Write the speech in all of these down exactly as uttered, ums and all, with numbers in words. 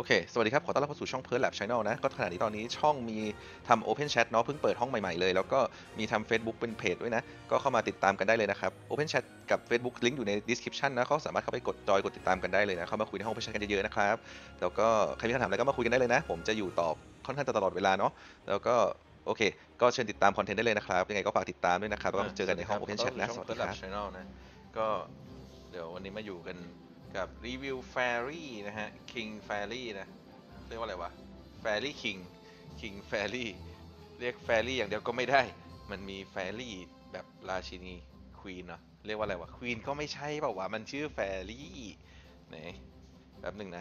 เคสวัสดีครับขอต้อนรับเข้าสู่ช่อง Pearl Lab Channel นะก็ขณะนี้ตอนนี้ช่องมีทำ Open Chat เนาะเพิ่งเปิดห้องใหม่ๆเลยแล้วก็มีทำ Facebook เป็นเพจด้วยนะก็เข้ามาติดตามกันได้เลยนะครับ Open Chat กับ Facebook ลิงก์อยู่ใน description นะเขาสามารถเข้าไปกดจอยกดติดตามกันได้เลยนะเข้ามาคุยในห้อง Open Chat กันเยอะๆนะครับแล้วก็ใครมีคำถามอะไรก็มาคุยกันได้เลยนะผมจะอยู่ตอบค่อนข้างจะตลอดเวลาเนาะแล้วก็โอเคก็เชิญติดตามคอนเทนต์ได้เลยนะครับยังไงก็ฝากติดตามด้วยนะครับแล้วก็เจอกันในห้อง Open Chat นะสวัสดีครับ Channel นะก็เดี๋ยววันนี้มาอยู่กันกับรีวิว Fairy นะฮะ King Fairy นะเรียกว่าอะไรวะ Fairy King King Fairy เรียก Fairy อย่างเดียวก็ไม่ได้มันมี Fairy แบบราชินี Queen เนาะเรียกว่าอะไรวะ Queen ก็ไม่ใช่เปล่าวะมันชื่อ Fairy ไหนแป๊บหนึ่งนะ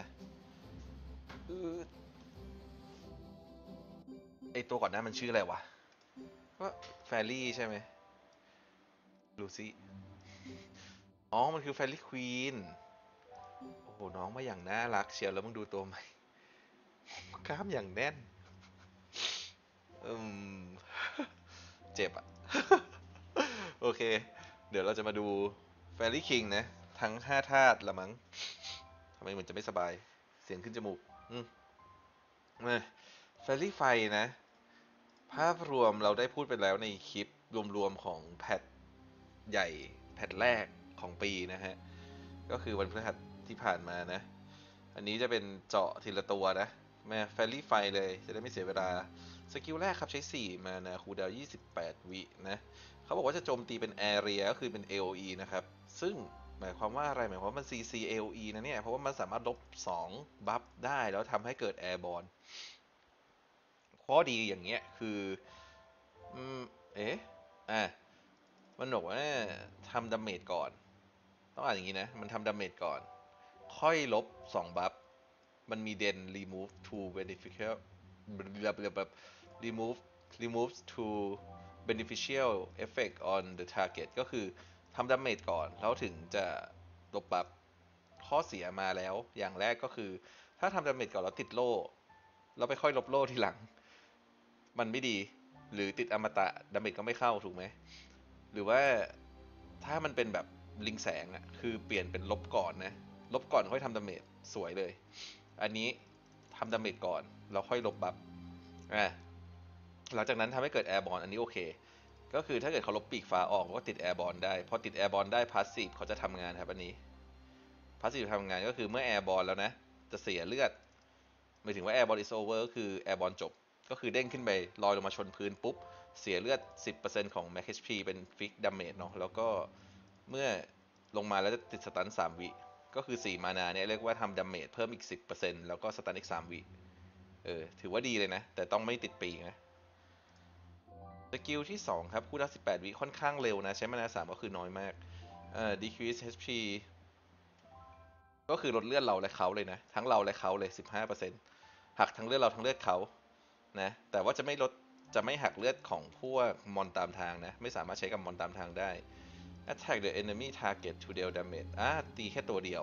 ไอตัวก่อนหน้ามันชื่ออะไรวะก็ Fairy ใช่ไหมดูซิอ๋อมันคือ Fairy Queen โอ้โหน้องมาอย่างน่ารักเชียวแล้วมึงดูตัวใหม่กล้ามอย่างแน่นอืมเจ็บอะ โอเค เดี๋ยวเราจะมาดู Fairy King นะ ทั้งห้าธาตุละมั้งทำไมเหมือนจะไม่สบาย เสียงขึ้นจมูก อืมมา Fairy ไฟนะ ภาพรวมเราได้พูดไปแล้วในคลิปรวมๆของแพทใหญ่แพทแรกของปีนะฮะ ก็คือวันพฤหัสที่ผ่านมานะ อันนี้จะเป็นเจาะทีละตัวนะมาแฟรี่ไฟเลยจะได้ไม่เสียเวลาสกิลแรกครับใช้สี่มานะคูลดาวน์ยี่สิบแปดวินะเขาบอกว่าจะโจมตีเป็น Area ก็คือเป็น เอ โอ อี นะครับซึ่งหมายความว่าอะไรหมายความว่ามัน ซี ซี เอ โอ อี นะเนี่ยเพราะว่ามันสามารถลบสองบัฟได้แล้วทำให้เกิด Airborne ข้อดีอย่างเงี้ยคืออืมเอ๊ะอ่ะมันบอกว่าทำดาเมจก่อนต้องอ่านอย่างนี้นะมันทำดาเมจก่อนค่อยลบสองบัฟมันมีเดน remove to beneficial แบบ remove removes to beneficial effect on the target ก็คือทำดาเมจก่อนแล้วถึงจะลบบัฟข้อเสียมาแล้วอย่างแรกก็คือถ้าทำดาเมจก่อนแล้วติดโล่แล้วไปค่อยลบโล่ทีหลังมันไม่ดีหรือติดอมตะดาเมจก็ไม่เข้าถูกไหมหรือว่าถ้ามันเป็นแบบลิงแสงอะคือเปลี่ยนเป็นลบก่อนนะลบก่อนค่อยทำดาเมจสวยเลยอันนี้ทำดาเมจก่อนแล้วค่อยลบบัฟอ่ะหลังจากนั้นทำให้เกิดแอร์บอลอันนี้โอเคก็คือถ้าเกิดเขาลบปีกฟ้าออกก็ติดแอร์บอลได้พอติดแอร์บอลได้พาสซีฟเขาจะทำงานครับอันนี้พาสซีฟทำงานก็คือเมื่อแอร์บอลแล้วนะจะเสียเลือดหมายถึงว่า Airborne is over ก็คือ Airborne จบก็คือเด้งขึ้นไปลอยลงมาชนพื้นปุ๊บเสียเลือด สิบเปอร์เซ็นต์ ของ Max เอช พี เป็น Fix Damage เนาะแล้วก็เมื่อลงมาแล้วจะติดสตันสามวิก็คือสี่มานาเนี่ยเรียกว่าทำดาเมจเพิ่มอีก สิบเปอร์เซ็นต์ แล้วก็สตันอีกสามวิเออถือว่าดีเลยนะแต่ต้องไม่ติดปีกนะสกิลที่สองครับคูลดาวน์สิบแปดวิค่อนข้างเร็วนะใช้มานาสามก็คือน้อยมากเอ่อ decrease เอช พี ก็คือลดเลือดเราและเขาเลยนะทั้งเราและเขาเลย สิบห้าเปอร์เซ็นต์ หักทั้งเลือดเราทั้งเลือดเขานะแต่ว่าจะไม่ลดจะไม่หักเลือดของพวกมอนตามทางนะไม่สามารถใช้กับมอนตามทางได้ attack the enemy target to deal damage อ่ะตีแค่ตัวเดียว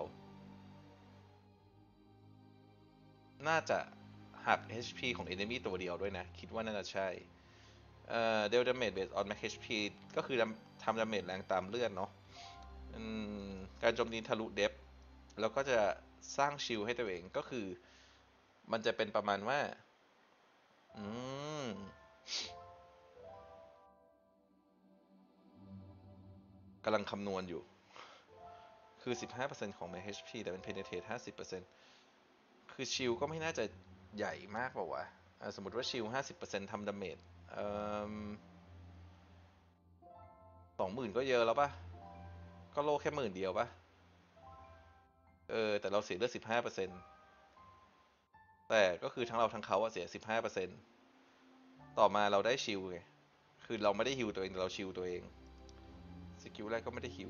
น่าจะหัก เอช พี ของ enemy ตัวเดียวด้วยนะคิดว่าน่าจะใช่เอ่อ deal damage based on max เอช พี ก็คือทำดาเมจแรงตามเลือดเนาะการโจมตีทะลุเดฟแล้วก็จะสร้างชิลให้ตัวเองก็คือมันจะเป็นประมาณว่าอืมกำลังคำนวณอยู่คือ สิบห้าเปอร์เซ็นต์ ของ max เอช พี แต่เป็น penetrate ห้าสิบเปอร์เซ็นต์ คือชิลก็ไม่น่าจะใหญ่มากเปล่าวะสมมติว่าชิล ห้าสิบเปอร์เซ็นต์ ทำดาเมจเอ่อสองหมื่นก็เยอะแล้วปะก็โลแค่หมื่นเดียวปะเออแต่เราเสียเลือด สิบห้าเปอร์เซ็นต์ แต่ก็คือทั้งเราทั้งเขาอะเสีย สิบห้าเปอร์เซ็นต์ ต่อมาเราได้ชิลไงคือเราไม่ได้ฮิวตัวเองแต่เราชิลตัวเองสกิลแรกก็ไม่ได้ฮิว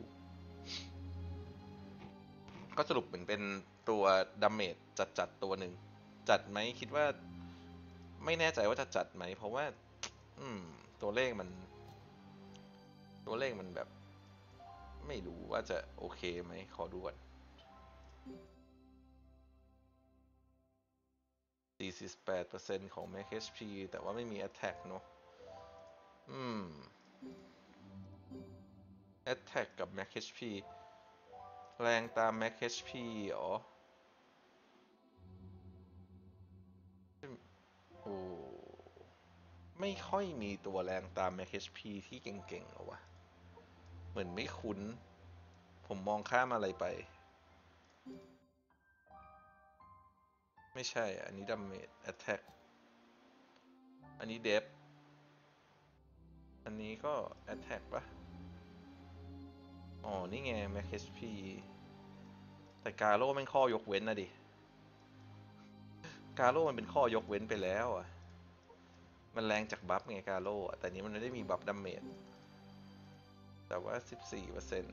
ก็สรุปเหมือนเป็นตัวดาเมจจัดๆตัวหนึ่งจัดไหมคิดว่าไม่แน่ใจว่าจะจัดไหมเพราะว่าอืมตัวเลขมันตัวเลขมันแบบไม่รู้ว่าจะโอเคไหมขอดูก่อนสี่สิบแปดเปอร์เซ็นต์ ของ Max เอช พี แต่ว่าไม่มี Attack เนอะอืม Attack กับ Max เอช พี แรงตาม Max เอช พี อ๋อโอ้ไม่ค่อยมีตัวแรงตาม แม็ก เอช พี ที่เก่งๆหรอวะเหมือนไม่คุ้นผมมองข้ามอะไรไปไม่ใช่อันนี้ดัมเมจแอตแทกอันนี้เดฟอันนี้ก็แอตแทกปะอ๋อนี่ไง แม็ก เอช พี แต่กาโร่เป็นข้อยกเว้นนะดิกาโร่มันเป็นข้อยกเว้นไปแล้วอ่ะมันแรงจากบัฟไงกาโร่แต่นี้มันไม่ได้มีบัฟดัมเมจแต่ว่าสิบสี่เปอร์เซ็นต์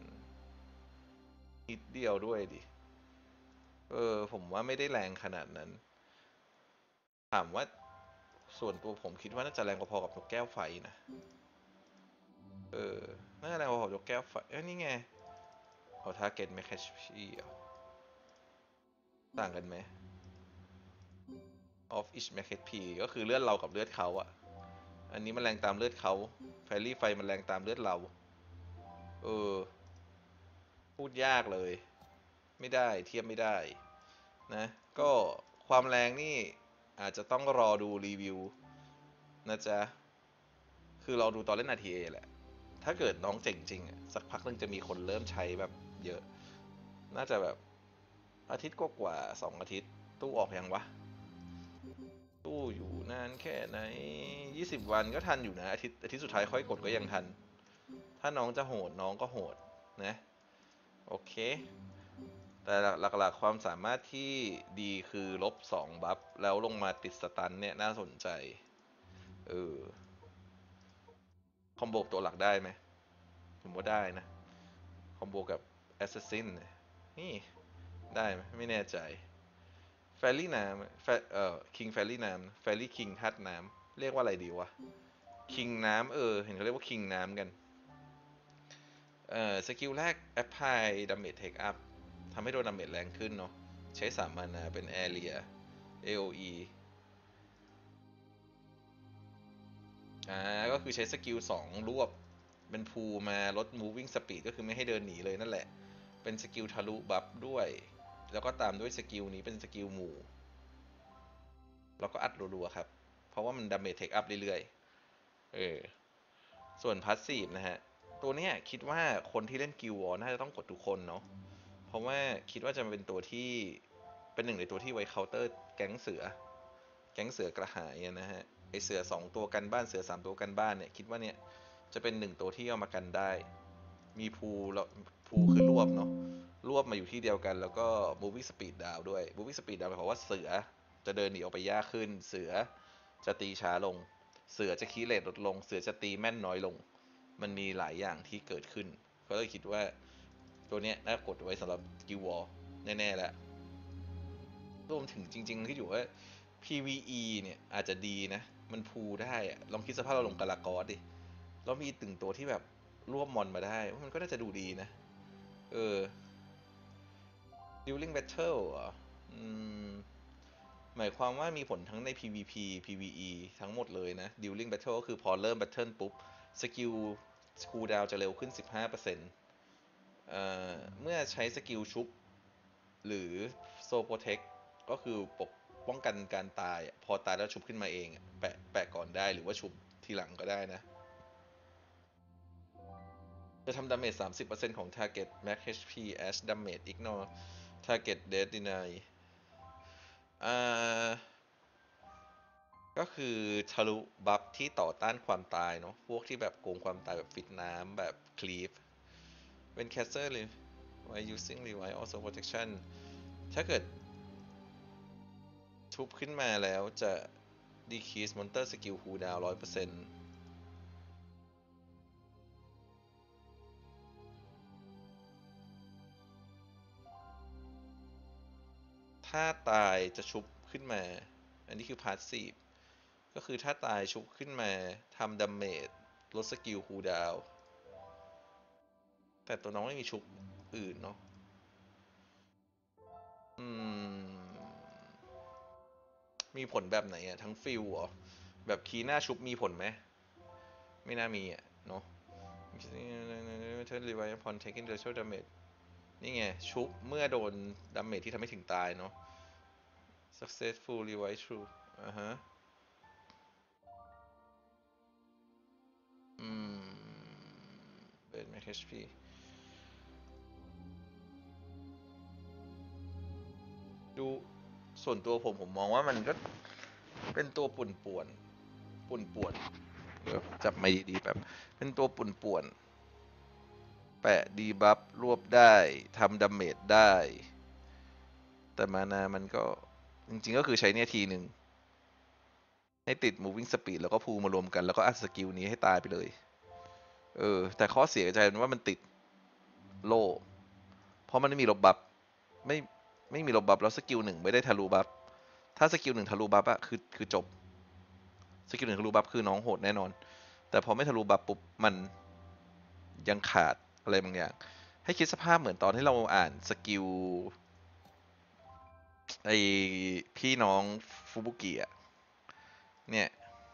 นิดเดียวด้วยดิเออผมว่าไม่ได้แรงขนาดนั้นถามว่าส่วนตัวผมคิดว่าน่าจะแรงพอๆกับนกแก้วไฟนะเออน่าจะแรงพอๆกับนกแก้วไฟเอ้ยนี่ไงเอาทาร์เก็ตแมคแคชพีต่างกันไหม of each แมคแคชพีก็คือเลือดเรากับเลือดเขาอะอันนี้มันแรงตามเลือดเขาแฟรี่ไฟมันแรงตามเลือดเราเออพูดยากเลยไม่ได้เทียบไม่ได้นะก็ความแรงนี่อาจจะต้องรอดูรีวิวนะจ๊ะคือเราดูตอนเล่น อาร์ ที เอ แหละถ้าเกิดน้องเจ๋งจริงอะสักพักนึงจะมีคนเริ่มใช้แบบเยอะน่าจะแบบอาทิตย์กว่าๆสองอาทิตย์ตู้ออกยังวะตู้อยู่นานแค่ไหนยี่สิบวันก็ทันอยู่นะอาทิตย์อาทิตย์สุดท้ายค่อยกดก็ยังทันถ้าน้องจะโหดน้องก็โหดนะโอเคแต่หลักๆความสามารถที่ดีคือลบสองบัฟแล้วลงมาติดสตันเนี่ยน่าสนใจเออคอมโบตัวหลักได้ไหมผมว่าได้นะคอมโบกับแอสซัสซินนี่ได้ไหมไม่แน่ใจแฟรี่น้ำแฟเอ่อคิงแฟรี่น้ำแฟรี่คิงธาตุน้ำเรียกว่าอะไรดีวะคิงน้ำเออเห็นเขาเรียกว่าคิงน้ำกันเอ่อสกิลแรก apply damage take up ทำให้โดนดาเมจแรงขึ้นเนาะใช้สามมานาเป็น area เอ โอ อี อ่าก็คือใช้สกิลสองรวบเป็นพูมาลด moving speed ก็คือไม่ให้เดินหนีเลยนั่นแหละเป็นสกิลทะลุบัฟด้วยแล้วก็ตามด้วยสกิลนี้เป็นสกิลหมู่แล้วก็อัดรัวๆครับเพราะว่ามันดาเมจเทคอัพเรื่อยๆเออส่วนพาสซีฟนะฮะตัวเนี้ยคิดว่าคนที่เล่นกิลวอร์น่าจะต้องกดทุกคนเนาะเพราะว่าคิดว่าจะเป็นตัวที่เป็นหนึ่งในตัวที่ไว้เคาน์เตอร์แก๊งเสือแก๊งเสือกระหายนะฮะไอเสือสองตัวกันบ้านเสือสามตัวกันบ้านเนี่ยคิดว่าเนี่ยจะเป็นหนึ่งตัวที่เอามากันได้มีพูแล้วพูคือรวบเนาะรวบมาอยู่ที่เดียวกันแล้วก็ moving speed down ด้วย moving speed down หมายความว่าเสือจะเดินหนีออกไปยากขึ้นเสือจะตีช้าลงเสือจะคีย์เรทลดลงเสือจะตีแม่นน้อยลงมันมีหลายอย่างที่เกิดขึ้นก็เลยคิดว่าตัวเนี้ยน่ากดไว้สำหรับกิววอลแน่ๆแล้วรวมถึงจริงๆที่อยู่ว่า พี วี อี เนี่ยอาจจะดีนะมันพูได้อะลองคิดสภาพเราลงกาลากอสดิแล้วมีตึงตัวที่แบบรวบมอนมาได้มันก็น่าจะดูดีนะเออ Dueling Battle เหรออืมหมายความว่ามีผลทั้งใน พี วี พี พี วี อี ทั้งหมดเลยนะ Dueling Battle ก็คือพอเริ่ม Battle ปุ๊บสกิลคูลดาวน์จะเร็วขึ้น สิบห้าเปอร์เซ็นต์ เอ่อเมื่อใช้สกิลชุบหรือ Soul Protect ก็คือปกป้องกันการตายพอตายแล้วชุบขึ้นมาเองแปะแปะก่อนได้หรือว่าชุบทีหลังก็ได้นะจะทำดาเมจ สามสิบเปอร์เซ็นต์ ของ Target Max เอช พี as damage ignore Target Death Deny อ่าก็คือทะลุบัฟที่ต่อต้านความตายเนาะพวกที่แบบโกงความตายแบบฟิตน้ำแบบคลีฟเป็นแคสเซอร์เลย while using revive also protection ถ้าเกิดชุบขึ้นมาแล้วจะ decrease monster skill cooldown หนึ่งร้อยเปอร์เซ็นต์ถ้าตายจะชุบขึ้นมาอันนี้คือ passive ก็คือถ้าตายชุบขึ้นมาทำดาเมจลดสกิลคูลดาวแต่ตัวน้องไม่มีชุบอื่นเนาะอืมมีผลแบบไหนอะทั้งฟิลเหรอแบบคีย์หน้าชุบมีผลไหมไม่น่ามีอะเนาะ Turn revive upon taking the damage นี่ไงชุบเมื่อโดนดาเมจที่ทำให้ถึงตายเนาะ successful revive true อ่าฮะอืมเบนแม็กเอชพีดูส่วนตัวผมผมมองว่ามันก็เป็นตัวป่วนป่วนป่วนป่วนแบบจับไม่ดีๆแบบเป็นตัวป่วนป่วนแปะดีบัฟรวบได้ทำดาเมจได้ แต่มานามันก็จริงๆก็คือใช้เนี่ยทีหนึ่งให้ติด moving speed แล้วก็พูลมารวมกันแล้วก็อัดสกิลนี้ให้ตายไปเลยเออแต่ข้อเสียใจมันว่ามันติดโล่เพราะมันไม่มีลบบัฟไม่ไม่มีลบบัฟแล้วสกิลหนึ่งไม่ได้ทะลุบัฟถ้าสกิลหนึ่งทะลุบัฟอะคือคือจบสกิลหนึ่งทะลุบัฟคือน้องโหดแน่นอนแต่พอไม่ทะลุบัฟปุ๊บมันยังขาดอะไรบางอย่างให้คิดสภาพเหมือนตอนที่เราอ่านสกิลไอพี่น้องฟูบุกิอะเนี่ย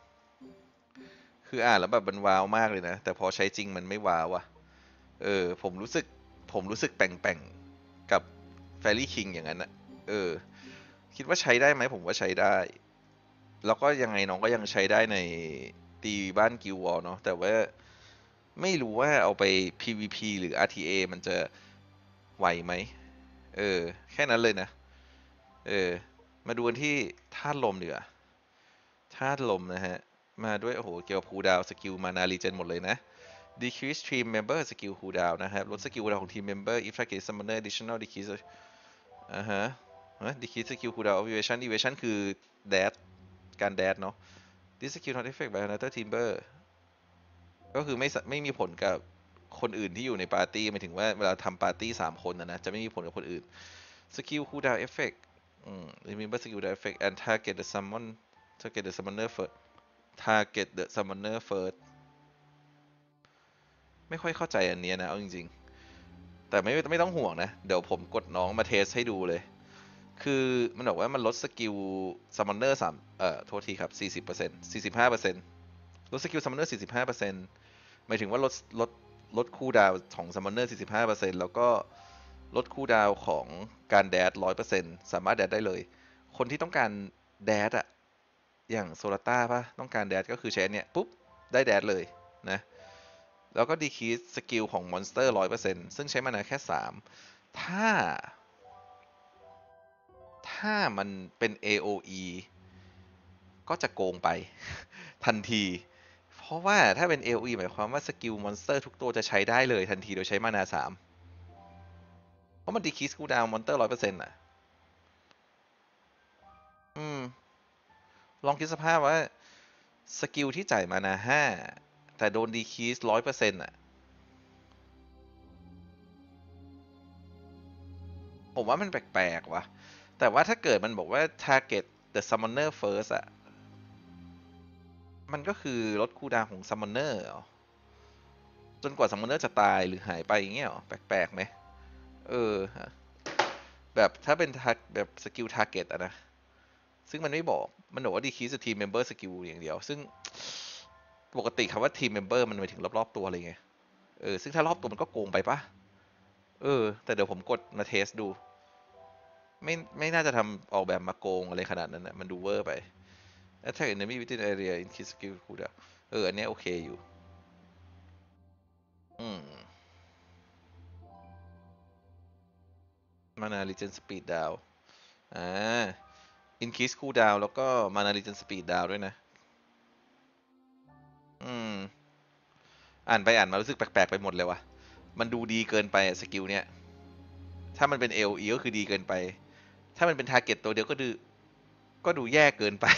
คืออ่านแล้วแบบมันว้าวมากเลยนะแต่พอใช้จริงมันไม่ว้าวอะเออผมรู้สึกผมรู้สึกแป่งๆกับแฟรี่คิงอย่างนั้นอะเออคิดว่าใช้ได้ไหมผมว่าใช้ได้แล้วก็ยังไงน้องก็ยังใช้ได้ในตีบ้านกิลวอลเนาะแต่ว่าไม่รู้ว่าเอาไป พี วี พี หรือ อาร์ ที เอ มันจะไหวไหมเออแค่นั้นเลยนะเออมาดูกันที่ธาตุลมดีกว่าธาตุลมนะฮะมาด้วยโอ้โหเกี่ยวกับคูลดาวน์สกิลมานารีเจนหมดเลยนะ decrease team member skill cooldown นะครับลดสกิลคูลดาวน์ของ team member if target summoner additional decrease อ่าฮะ decrease skill cooldown of evasion evasion คือ dash การ dash เนาะ this skill not affect by another team member ก็คือไม่ไม่มีผลกับคนอื่นที่อยู่ในปาร์ตี้หมายถึงว่าเวลาทำปาร์ตี้สามคนนะนะจะไม่มีผลกับคนอื่น skill cooldown effect อืม remember skill cooldown effect and target the summon target the summoner first target the summoner first ไม่ค่อยเข้าใจอันนี้นะเอาจริงๆแต่ไม่ไม่ต้องห่วงนะเดี๋ยวผมกดน้องมาเทสให้ดูเลยคือมันบอกว่ามันลดสกิลซัมมอนเนอร์สามเอ่อโทษทีครับสี่สิบเปอร์เซ็นต์สี่สิบห้าเปอร์เซ็นต์ลดสกิลซัมมอนเนอร์สี่สิบห้าเปอร์เซ็นต์หมายถึงว่าลดลดลดคูลดาวน์ของซัมมอนเนอร์สี่สิบห้าเปอร์เซ็นต์แล้วก็ลดคูลดาวน์ของการแดดร้อยเปอร์เซ็นต์สามารถแดดได้เลยคนที่ต้องการแดดอะอย่างโซลาต้าปะต้องการแดดก็คือใช้เนี่ยปุ๊บได้แดดเลยนะแล้วก็ดีคีสสกิลของมอนสเตอร์ร้อยเปอร์เซ็นต์ซึ่งใช้มานาแค่สามถ้าถ้ามันเป็น เอ โอ อี ก็จะโกงไปทันที เพราะว่าถ้าเป็น เอ โอ อี หมายความว่าสกิลมอนสเตอร์ทุกตัวจะใช้ได้เลยทันทีโดยใช้มานาสามเพราะมันดีคีสคูลดาวน์มอนสเตอร์ร้อยเปอร์เซ็นต์อ่ะอืมลองคิดสภาพว่าสกิลที่จ่ายมานาห้าแต่โดนดีคีสร้อยเปอร์เซ็นต์อ่ะผมว่ามันแปลกๆว่ะแต่ว่าถ้าเกิดมันบอกว่า target the summoner first อ่ะมันก็คือลดคูลดาวน์ของ summoner เหรอจนกว่า summoner จะตายหรือหายไปอย่างเงี้ยหรอแปลกๆไหมเออแบบถ้าเป็นแบบสกิล target อะนะซึ่งมันไม่บอกมันบอกว่า decrease the team member skill อย่างเดียวซึ่งปกติคำว่า team member มันหมายถึงรอบๆตัวเลยไงเออซึ่งถ้ารอบตัวมันก็โกงไปปะเออแต่เดี๋ยวผมกดมาเทสดูไม่ไม่น่าจะทำออกแบบมาโกงอะไรขนาดนั้นนะมันดูเวอร์ไป attack enemy within area increase skill cooldown เอออันนี้โอเคอยู่อืมมานา regen speed down อ่า increase cooldown แล้วก็ mana regen speed down ด้วยนะอืมอ่านไปอ่านมารู้สึกแปลกๆไปหมดเลยว่ะมันดูดีเกินไปสกิลเนี้ยถ้ามันเป็น เอ โอ อี ก็คือดีเกินไปถ้ามันเป็น target ตัวเดียวก็ดูก็ดูแย่เกินไป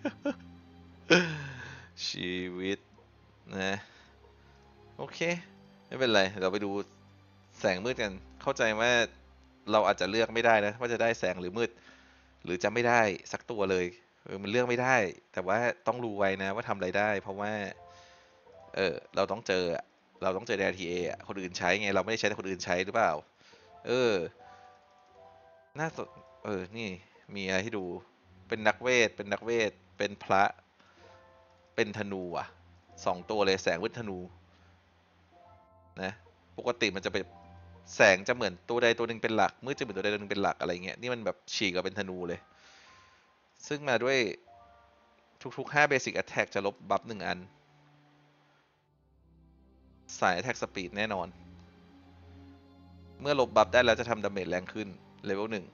ชีวิตนะโอเคไม่เป็นไรเราไปดูแสงมืดกันเข้าใจว่าเราอาจจะเลือกไม่ได้นะว่าจะได้แสงหรือมืดหรือจะไม่ได้สักตัวเลยเออมันเลือกไม่ได้แต่ว่าต้องรู้ไว้นะว่าทำอะไรได้เพราะว่าเออเราต้องเจอเราต้องเจอใน อาร์ ที เอ อ่ะคนอื่นใช้ไงเราไม่ได้ใช้แต่คนอื่นใช้หรือเปล่าเออน่าสนเออนี่มีอะไรให้ดูเป็นนักเวทเป็นนักเวทเป็นพระเป็นธนูอ่ะสองตัวเลยแสงวิทธนูนะปกติมันจะเป็นแสงจะเหมือนตัวใดตัวหนึ่งเป็นหลักมืดจะเหมือนตัวใดตัวหนึ่งเป็นหลักอะไรเงี้ยนี่มันแบบฉีกกับเป็นธนูเลยซึ่งมาด้วยทุกๆห้า basic attack จะลบบัฟหนึ่งอันสาย attack speed แน่นอนเมื่อลบบัฟได้แล้วจะทำดาเมจแรงขึ้นเลเวลหนึ่ง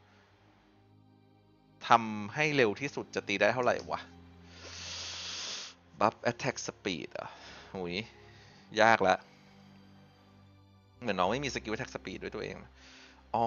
ทำให้เร็วที่สุดจะตีได้เท่าไหร่วะบัฟ attack speed อ่ะหุยยากละเหมือนน้องไม่มีสกิล attack speed ด้วยตัวเองอ๋อ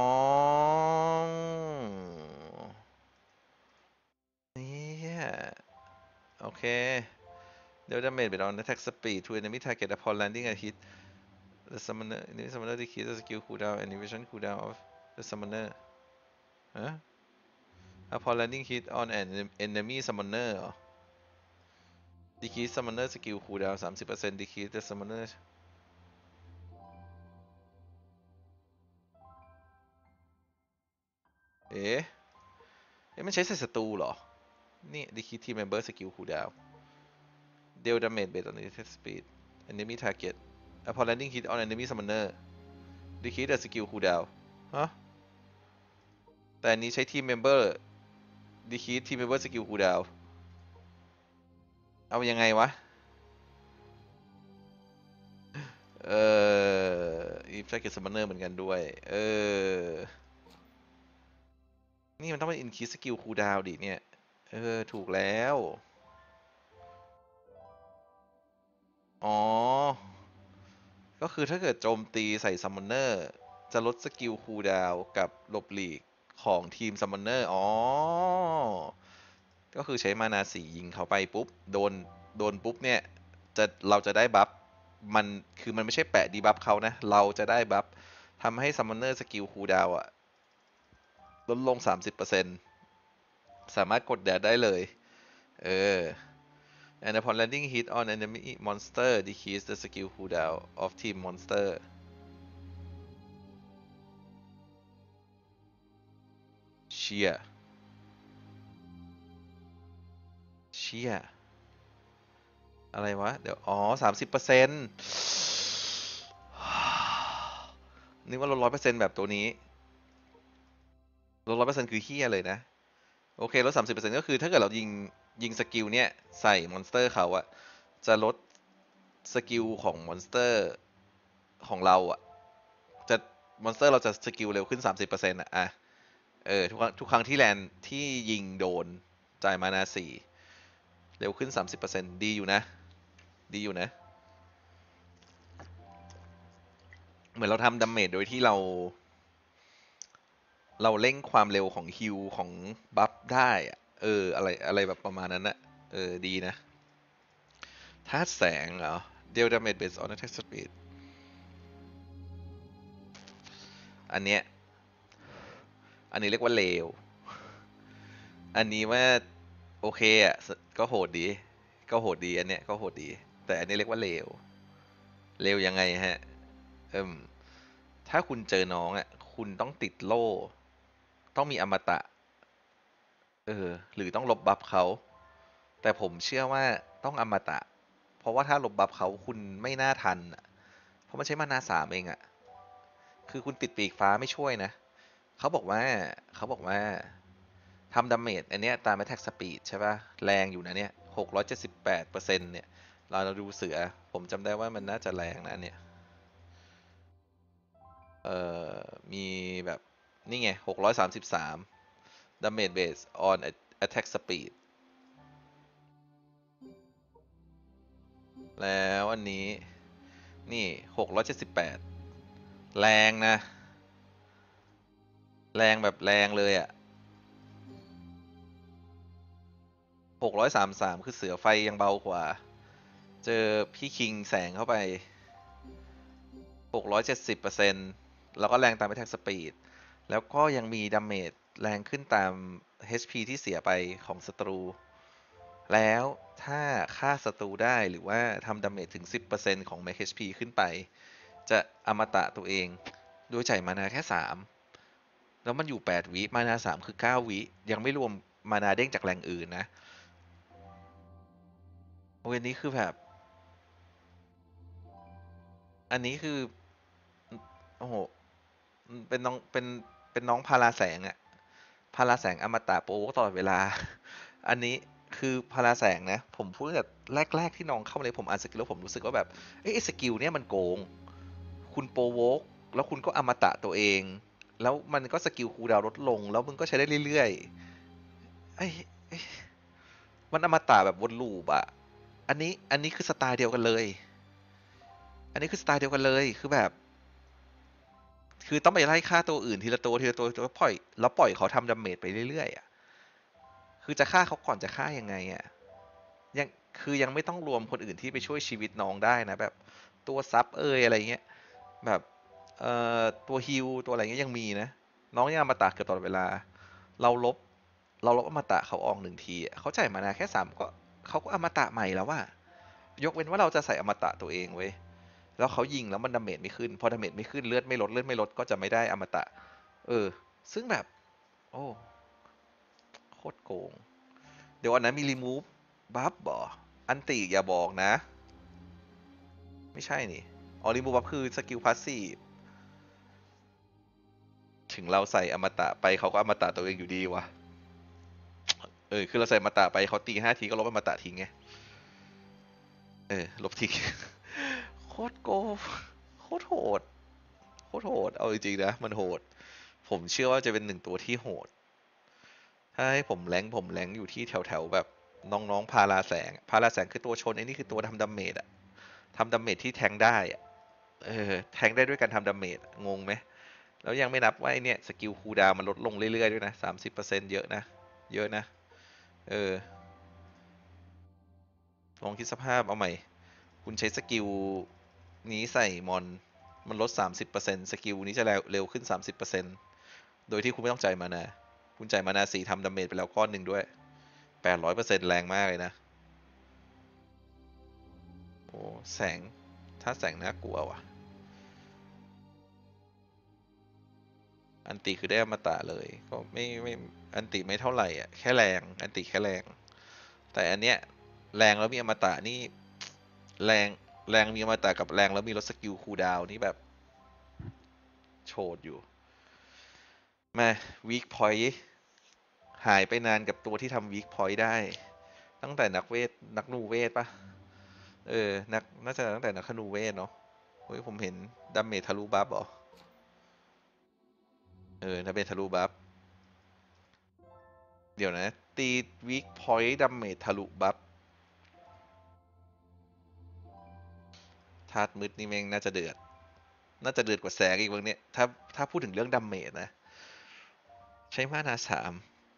นี่โอเคเดี๋ยว damage based on attack speed to enemy target upon landing a hit the summoner enemy summoner decrease the skill cooldown and evasion cooldown of the summoner ฮะ upon landing hit on an enemy summoner เหรอ decrease summoner skill cooldown สามสิบเปอร์เซ็นต์ decrease the summoner เอ๊ะเอ๊ะมันใช้ใส่ศัตรูเหรอนี่ decrease team member skill cooldown deal damage based on attack speed enemy target upon landing hit on enemy summoner decrease the skill cooldown ฮะแต่อันนี้ใช้ team member decrease team member skill cooldown เอายังไงวะเออ if target summoner เหมือนกันด้วยเออนี่มันต้องเป็น increase skill cooldown ดิเนี่ยเออถูกแล้วอ๋อก็คือถ้าเกิดโจมตีใส่ซัมมอนเนอร์จะลดสกิลคูลดาวน์กับหลบหลีกของทีมซัมมอนเนอร์อ๋อก็คือใช้มานาสียิงเขาไปปุ๊บโดนโดนปุ๊บเนี่ยจะเราจะได้บัฟมันคือมันไม่ใช่แปะดีบัฟเขานะเราจะได้บัฟทำให้ซัมมอนเนอร์สกิลคูลดาวน์อะลดลง สามสิบเปอร์เซ็นต์ สามารถกดแดดได้เลยเออ and upon landing hit on enemy monster decrease the skill cooldown of team monster เชียเชียอะไรวะเดี๋ยวอ๋อสามสิบเปอร์เซ็นต์นึกว่าลดร้อยเปอร์เซ็นต์แบบตัวนี้ลดร้อยเปอร์เซ็นต์คือเฮียเลยนะโอเคลดสามสิบเปอร์เซ็นต์ก็คือถ้าเกิดเรายิงยิงสกิลเนี่ยใส่มอนสเตอร์เขาอะจะลดสกิลของมอนสเตอร์ของเราอะจะมอนสเตอร์เราจะสกิลเร็วขึ้น สามสิบเปอร์เซ็นต์ อะอะเออทุกครั้งทุกครั้งที่แลนที่ยิงโดนจ่ายมานาสี่เร็วขึ้น สามสิบเปอร์เซ็นต์ ดีอยู่นะดีอยู่นะเหมือนเราทำดาเมจโดยที่เราเราเร่งความเร็วของฮิลของบัฟได้อะเอออะไรอะไรแบบประมาณนั้นนะเออดีนะธาตุแสงเหรอ deal damage based on attack speed อันเนี้ยอันนี้เรียกว่าเลวอันนี้ว่าโอเคอ่ะก็โหดดีก็โหดดีอันเนี้ยก็โหดดีแต่อันนี้เรียกว่าเลวเลวยังไงฮะเอิมถ้าคุณเจอน้องอ่ะคุณต้องติดโล่ต้องมีอมตะเออหรือต้องลบบัฟเขาแต่ผมเชื่อว่าต้องอมตะเพราะว่าถ้าลบบัฟเขาคุณไม่น่าทันอะเพราะมันใช้มานาสามเองอ่ะคือคุณติดปีกฟ้าไม่ช่วยนะเขาบอกว่าเขาบอกว่าทำดาเมจอันเนี้ยตาม attack speed ใช่ป่ะแรงอยู่นะเนี่ยหกร้อยเจ็ดสิบแปดเปอร์เซ็นต์เนี่ยเราเราดูเสือผมจำได้ว่ามันน่าจะแรงนะเนี่ยเอ่อมีแบบนี่ไงหกร้อยสามสิบสาม damage based on attack speed แล้วอันนี้นี่หกร้อยเจ็ดสิบแปดแรงนะแรงแบบแรงเลยอะหกร้อยสามสิบสามคือเสือไฟยังเบากว่าเจอพี่คิงแสงเข้าไปหกร้อยเจ็ดสิบเปอร์เซ็นต์แล้วก็แรงตาม attack speed แล้วก็ยังมีดาเมจแรงขึ้นตาม เอช พี ที่เสียไปของศัตรู แล้วถ้าฆ่าศัตรูได้หรือว่าทำดาเมจถึง สิบเปอร์เซ็นต์ ของ Max เอช พี ขึ้นไป จะอมตะตัวเองโดยจ่ายมานาแค่สามแล้วมันอยู่แปดวิมานาสามคือเก้าวิยังไม่รวมมานาเด้งจากแหล่งอื่นนะโอ้ยอันนี้คือแบบอันนี้คือโอ้โหเป็นน้องเป็นเป็นน้องพาราแสงอะพาราแสงอมตะโปรตลอดเวลาอันนี้คือพาราแสงนะ ผมพูดแต่แรกๆที่น้องเข้ามาเลยผมอ่านสกิลแล้วผมรู้สึกว่าแบบเอ้ยไอ้สกิลเนี่ยมันโกงคุณโปรโวกแล้วคุณก็อมตะตัวเองแล้วมันก็สกิลคูลดาวน์ลดลงแล้วมึงก็ใช้ได้เรื่อยๆไอ้ไอ้มันอมตะแบบวนลูปอะอันนี้อันนี้คือสไตล์เดียวกันเลยอันนี้คือสไตล์เดียวกันเลยคือแบบคือต้องไปไล่ฆ่าตัวอื่นทีละตัวทีละตัวแล้วปล่อยแล้วปล่อยเขาทำดาเมจไปเรื่อยๆอะคือจะฆ่าเขาก่อนจะฆ่ายังไงอะ ยังคือยังไม่ต้องรวมคนอื่นที่ไปช่วยชีวิตน้องได้นะแบบตัวซับเอยอะไรเงี้ยแบบเอ่อตัวฮิลตัวอะไรเงี้ยยังมีนะน้องยังอมตะเกือบตลอดเวลาเราลบเราลบอมตะเขาออกหนึ่งทีเขาจ่ายมานาแค่สามก็เขาก็อมตะใหม่แล้วว่ายกเว้นว่าเราจะใส่อมตะตัวเองเว้ยแล้วเขายิงแล้วมันดาเมจไม่ขึ้นพอดาเมจไม่ขึ้นเลือดไม่ลดเลือดไม่ลดก็จะไม่ได้อมตะเออซึ่งแบบโอ้โคตรโกงเดี๋ยวอันนั้นมีรีมูฟบัฟบ่อันติอย่าบอกนะ ไม่ใช่นี่ออริมูบัฟคือสกิลพาสซีฟถึงเราใส่อมตะไปเขาก็อมตะตัวเองอยู่ดีวะเออคือเราใส่อมตะไปเขาตีห้าทีก็ลบอมตะทิ้งไงเออลบทิ้งโคตรโกงโคตรโหดโคตรโหดเอาจริงๆนะมันโหดผมเชื่อว่าจะเป็นหนึ่งตัวที่โหดถ้าให้ผมแรงผมแรงอยู่ที่แถวๆแบบน้องๆพาราแสงพาราแสงคือตัวชนไอ้นี่คือตัวทำดาเมจอะทำดาเมจที่แทงได้อะเออแทงได้ด้วยการทำดาเมจงงไหม แล้วยังไม่นับว่าไอเนี่ยสกิลคูลดาวน์มันลดลงเรื่อยๆด้วยนะสามสิบเปอร์เซ็นต์เยอะนะเยอะนะเออลองคิดสภาพเอาใหม่คุณใช้สกิลนี้ใส่มอนมันลดสามสิบเปอร์เซ็นต์สกิลนี้จะเร็วขึ้นสามสิบเปอร์เซ็นต์โดยที่คุณไม่ต้องจ่ายมานาคุณจ่ายมานาสี่ทำดาเมจไปแล้วก้อนหนึ่งด้วยแปดร้อยเปอร์เซ็นต์แรงมากเลยนะโอ้แสงถ้าแสงน่ากลัวว่ะอันติคือได้อมตะเลยก็ไม่ไม่อันติไม่เท่าไหร่อ่ะแค่แรงอันติแค่แรง แต่อันเนี้ยแรงแล้วมีอมตะนี่แรงแรงมีอมตะกับแรงแล้วมีลดสกิลคูลดาวน์นี่แบบโฉดอยู่มาวีคพอยต์หายไปนานกับตัวที่ทำวีคพอยต์ได้ตั้งแต่นักเวทนักนูเวทปะเออนักน่าจะตั้งแต่นักขนูเวทเนาะเฮ้ยผมเห็นดัมเมจทะลุบัฟเหรอเออดัมเมจทะลุบัฟเดี๋ยวนะตีวีคพอยต์ดัมเมจทะลุบัฟธาตุมืดนี่แม่งน่าจะเดือดน่าจะเดือดกว่าแสงอีกบางเนี่ยถ้าถ้าพูดถึงเรื่องดัมเมจนะใช้มานาสาม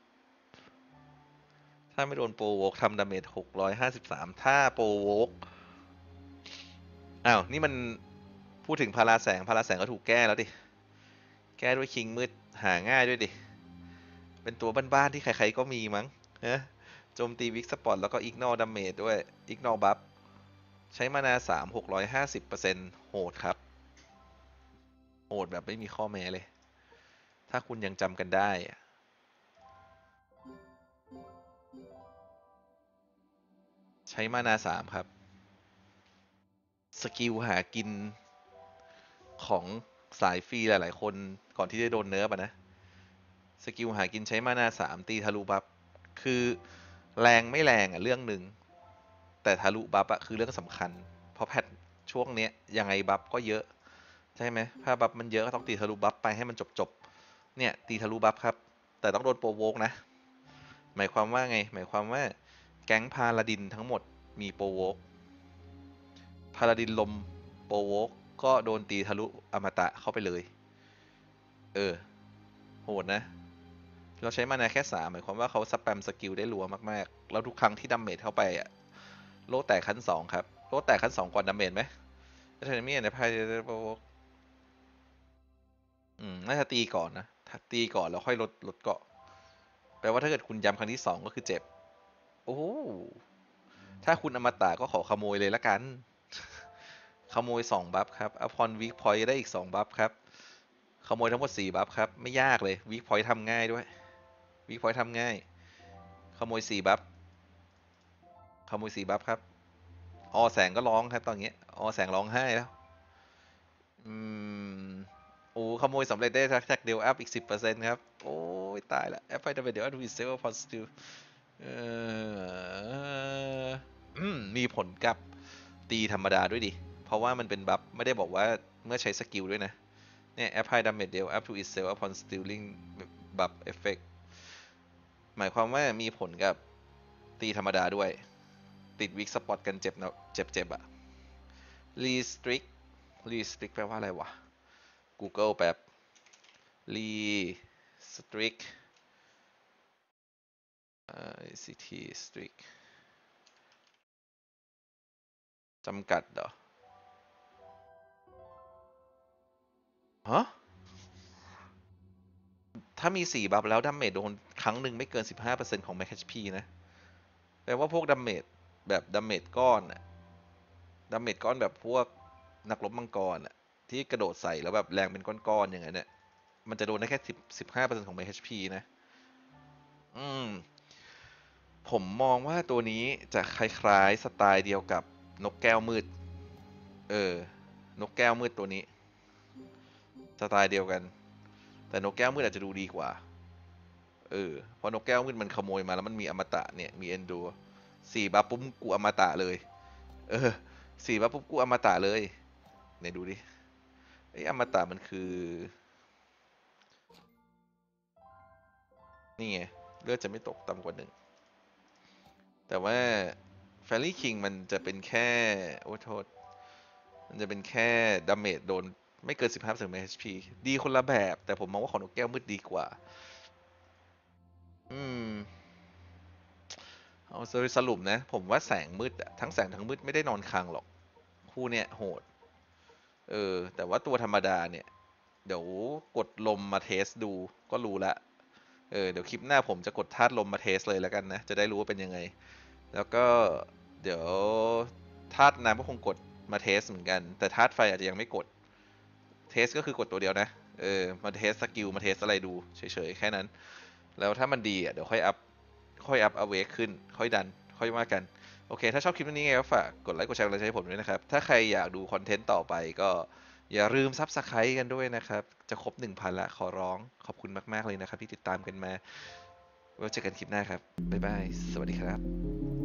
ถ้าไม่โดนโปรโวกทำดาเมจหกร้อยห้าสิบสามถ้าโปรโวกอ้าว นี่มันพูดถึงพาราแสงพาราแสงก็ถูกแก้แล้วดิ แก้ด้วยคิงมืดหาง่ายด้วยดิ เป็นตัวบ้านๆที่ใครๆก็มีมั้งนะโจมตีวิกสปอตแล้วก็อิกนอร์ดาเมจด้วยอิกนอร์บัฟใช้มานาสามหกร้อยห้าสิบเปอร์เซ็นต์โหดครับ โหดแบบไม่มีข้อแม้เลย ถ้าคุณยังจำกันได้ ใช้มานาสามครับ สกิลหากินของสายฟรีหลายๆคนก่อนที่จะโดนเนิร์ฟอะนะสกิลหากินใช้มานาสามตีทะลุบัฟคือแรงไม่แรงอะเรื่องหนึ่งแต่ทะลุบัฟอะคือเรื่องสำคัญเพราะแพทช่วงเนี้ยยังไงบัฟก็เยอะใช่ไหมถ้าบัฟมันเยอะก็ต้องตีทะลุบัฟไปให้มันจบๆเนี่ยตีทะลุบัฟครับแต่ต้องโดนโปรโวกนะหมายความว่าไงหมายความว่าแก๊งพาลาดินทั้งหมดมีโปรโวกพาลาดินลมโปรโวกก็โดนตีทะลุอมตะเข้าไปเลยเออโหดนะ เราใช้มานาแค่สามหมายความว่าเขาสแปมสกิลได้รัวมากๆ แล้วทุกครั้งที่ดาเมจเข้าไปอะโลแตกขั้นสองครับโลแตกขั้นสองก่อนดาเมจไหมถ้าใช่ไม่ในไพ่อืมน่าจะตีก่อนนะถ้าตีก่อนแล้วค่อยลดลดเกาะแปลว่าถ้าเกิดคุณย้ำครั้งที่สองก็คือเจ็บโอ้ถ้าคุณอมตะก็ขอขโมยเลยละกันขโมยสองบัฟครับอพอนวีคพอยต์ได้อีกสองบัฟครับขโมยทั้งหมดสี่บัฟครับไม่ยากเลยวีคพอยต์ทำง่ายด้วยวีคพอยต์ทำง่ายขโมยสี่บัฟขโมยสี่บัฟครับ ออแสงก็ร้องครับตอนนี้ออแสงร้องไห้แล้วอืมโอ้ขโมยสำเร็จได้จากเดลอัพอีกสิบเปอร์เซ็นต์ครับโอ้ยตายละแอปไฟเดเวเดลอัพวิเซลพอสติลเอออืมมีผลกับตีธรรมดาด้วยดิ เพราะว่ามันเป็นบัฟไม่ได้บอกว่าเมื่อใช้สกิลด้วยนะ เนี่ย apply damage deal up to itself upon stealing buff effect หมายความว่ามีผลกับตีธรรมดาด้วย ติดวิกสปอตกันเจ็บนะเจ็บเจ็บอะ restrict restrict แปลว่าอะไรวะ Google แป๊บ restrict เอ่อ ct strict จำกัดเหรอ ฮะ ถ้ามีสี่บัฟแล้วดาเมจโดนครั้งหนึ่งไม่เกิน สิบห้าเปอร์เซ็นต์ ของ max เอช พี นะ แปลว่าพวกดาเมจแบบดาเมจก้อนอะดาเมจก้อนแบบพวกนักรบมังกรอะที่กระโดดใส่แล้วแบบแรงเป็นก้อนๆอย่างนั้นเนี่ยมันจะโดนได้แค่สิบ สิบห้าเปอร์เซ็นต์ของ max เอช พี นะ อืม ผมมองว่าตัวนี้จะคล้ายๆสไตล์เดียวกับนกแก้วมืด เออ นกแก้วมืดตัวนี้ สไตล์เดียวกัน แต่นกแก้วมืดอาจจะดูดีกว่า เออเพราะนกแก้วมืดมันขโมยมาแล้วมันมีอมตะเนี่ย มีเอนดูสี่บัฟปุ๊บกูอมตะเลย เออสี่บัฟปุ๊บกูอมตะเลยเนี่ยดูดิไอ้อมตะมันคือ นี่ไง เลือดจะไม่ตกต่ำกว่าหนึ่ง แต่ว่าแฟรี่คิงมันจะเป็นแค่ โอ้โทษ มันจะเป็นแค่ดาเมจโดนไม่เกิน สิบห้าเปอร์เซ็นต์ เอช พี ดีคนละแบบ แต่ผมมองว่าของนกแก้วมืดดีกว่า อืม เอาโดยสรุปนะ ผมว่าแสงมืดอะทั้งแสงทั้งมืดไม่ได้นอนค้างหรอก คู่เนี้ยโหด เออ แต่ว่าตัวธรรมดาเนี่ย เดี๋ยวกดลมมาเทสดูก็รู้ละ เออ เดี๋ยวคลิปหน้าผมจะกดธาตุลมมาเทสเลยแล้วกันนะ จะได้รู้ว่าเป็นยังไง แล้วก็เดี๋ยวธาตุน้ำก็คงกดมาเทสเหมือนกัน แต่ธาตุไฟอาจจะยังไม่กด เทสก็คือกดตัวเดียวนะ เออ มาเทสสกิลมาเทสอะไรดูเฉยๆแค่นั้น แล้วถ้ามันดีอ่ะเดี๋ยวค่อยอัพ ค่อยอัพอเวกขึ้น ค่อยดัน ค่อยว่ากัน โอเค ถ้าชอบคลิปนี้ไงก็ฝากกดไลค์ กดแชร์กดไลค์ให้ผมด้วยนะครับ ถ้าใครอยากดูคอนเทนต์ต่อไปก็อย่าลืมซับสไครต์กันด้วยนะครับ จะครบ หนึ่งพัน ละขอร้อง ขอบคุณมากๆเลยนะครับที่ติดตามกันมา ไว้เจอกันคลิปหน้าครับ บ๊ายบาย สวัสดีครับ